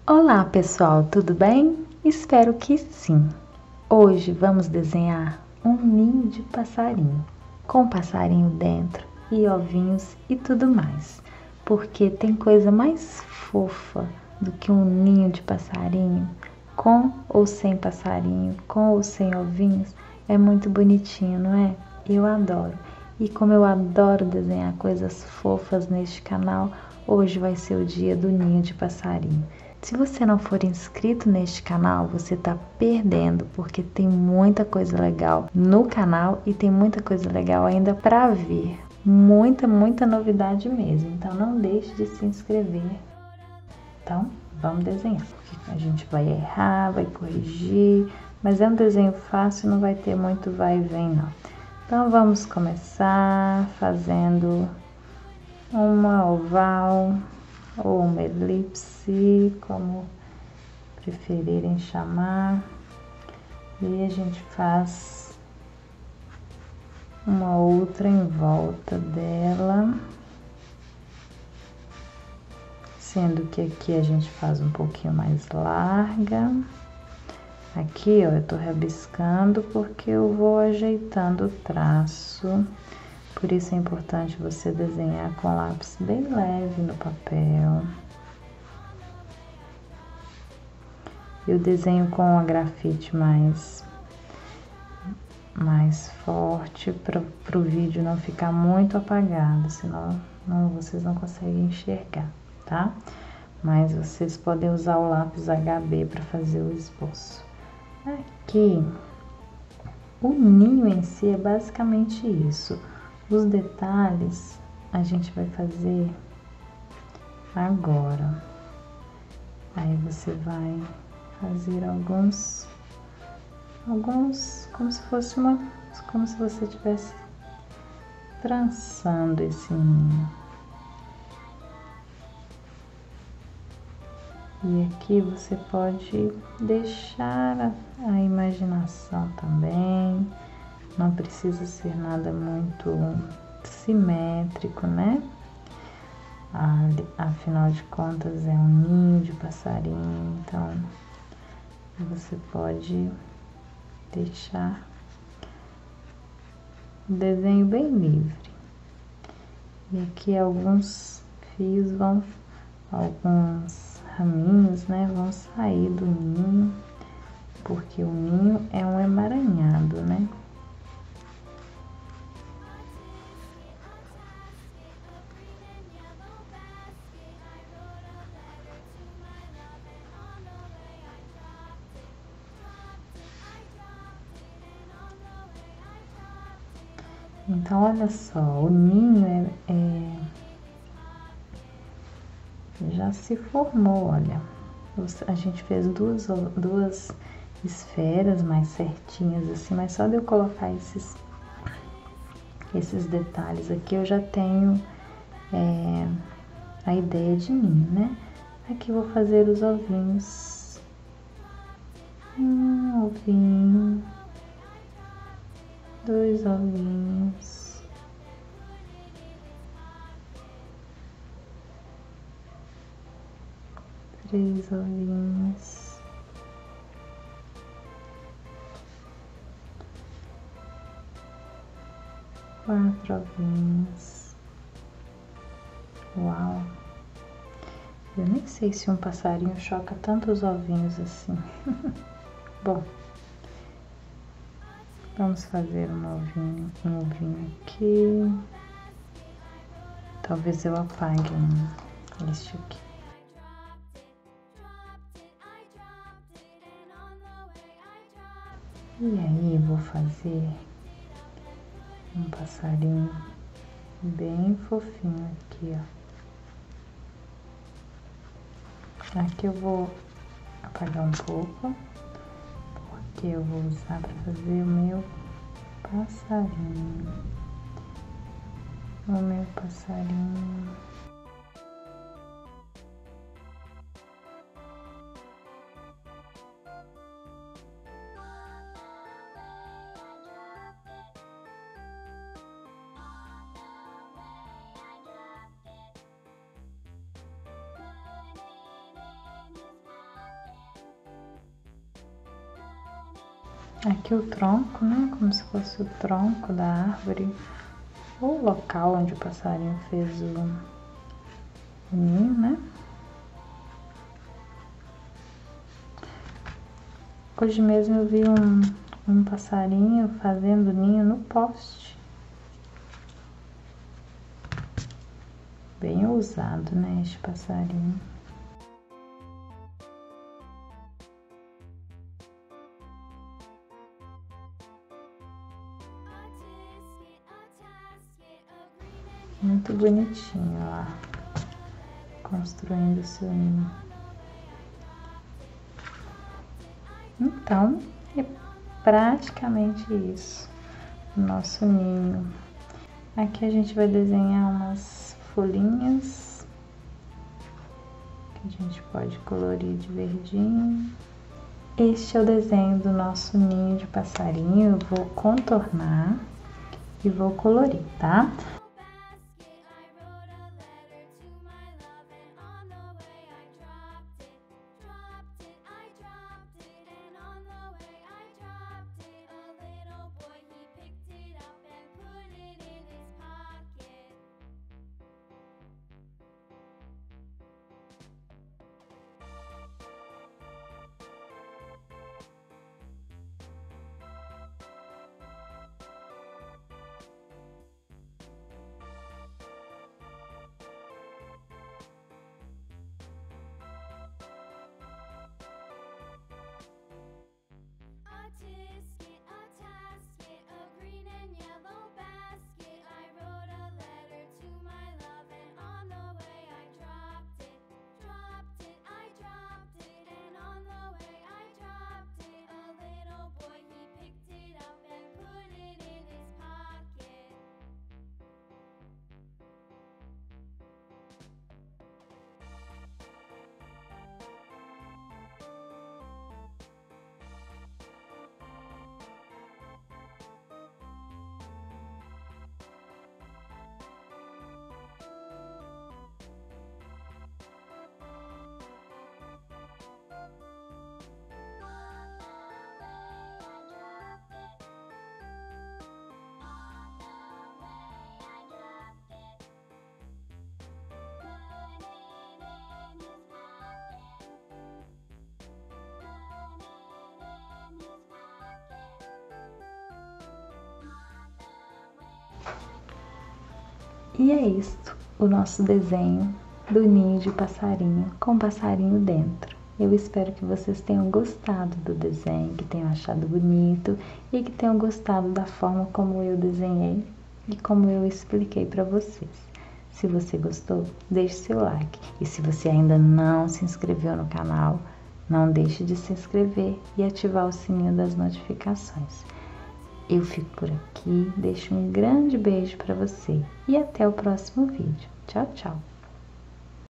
Olá pessoal, tudo bem? Espero que sim. Hoje vamos desenhar um ninho de passarinho, com passarinho dentro e ovinhos e tudo mais, porque tem coisa mais fofa do que um ninho de passarinho, com ou sem passarinho, com ou sem ovinhos. É muito bonitinho, não é? Eu adoro. E como eu adoro desenhar coisas fofas neste canal, hoje vai ser o dia do ninho de passarinho. Se você não for inscrito neste canal, você está perdendo, porque tem muita coisa legal no canal e tem muita coisa legal ainda para vir. Muita novidade mesmo. Então não deixe de se inscrever. Então vamos desenhar. A gente vai errar, vai corrigir, mas é um desenho fácil, não vai ter muito vai e vem não. Então vamos começar fazendo uma oval ou uma elipse, como preferirem chamar, e a gente faz uma outra em volta dela, sendo que aqui a gente faz um pouquinho mais larga. Aqui, ó, eu tô rabiscando porque eu vou ajeitando o traço. Por isso é importante você desenhar com lápis bem leve no papel. Eu desenho com a grafite mais forte para o vídeo não ficar muito apagado, senão vocês não conseguem enxergar, tá? Mas vocês podem usar o lápis HB para fazer o esboço. Aqui, o ninho em si é basicamente isso. Os detalhes a gente vai fazer agora. Aí você vai fazer alguns como se fosse como se você estivesse trançando esse ninho. E aqui você pode deixar a imaginação também. Não precisa ser nada muito simétrico, né? Afinal de contas é um ninho de passarinho, então você pode deixar o desenho bem livre. E aqui alguns fios alguns raminhos, né, vão sair do ninho, porque o ninho é um emaranhado, né? Então, olha só, o ninho já se formou, olha. A gente fez duas esferas mais certinhas assim, mas só de eu colocar esses detalhes aqui, eu já tenho a ideia de ninho, né? Aqui eu vou fazer os ovinhos. Um ovinho. Dois ovinhos. Três ovinhos. Quatro ovinhos. Uau! Eu nem sei se um passarinho choca tantos ovinhos assim. Bom, vamos fazer um ovinho aqui. Talvez eu apague este aqui. E aí vou fazer um passarinho bem fofinho aqui, ó. Aqui eu vou apagar um pouco, porque eu vou usar para fazer o meu passarinho. O meu passarinho. Aqui o tronco, né? Como se fosse o tronco da árvore, ou o local onde o passarinho fez o ninho, né? Hoje mesmo eu vi um passarinho fazendo ninho no poste. Bem ousado, né, este passarinho. Muito bonitinho lá, construindo seu ninho. Então, é praticamente isso, o nosso ninho. Aqui a gente vai desenhar umas folhinhas, que a gente pode colorir de verdinho. Este é o desenho do nosso ninho de passarinho. Eu vou contornar e vou colorir, tá? E é isto, o nosso desenho do ninho de passarinho, com passarinho dentro. Eu espero que vocês tenham gostado do desenho, que tenham achado bonito e que tenham gostado da forma como eu desenhei e como eu expliquei para vocês. Se você gostou, deixe seu like. E se você ainda não se inscreveu no canal, não deixe de se inscrever e ativar o sininho das notificações. Eu fico por aqui, deixo um grande beijo para você e até o próximo vídeo. Tchau, tchau!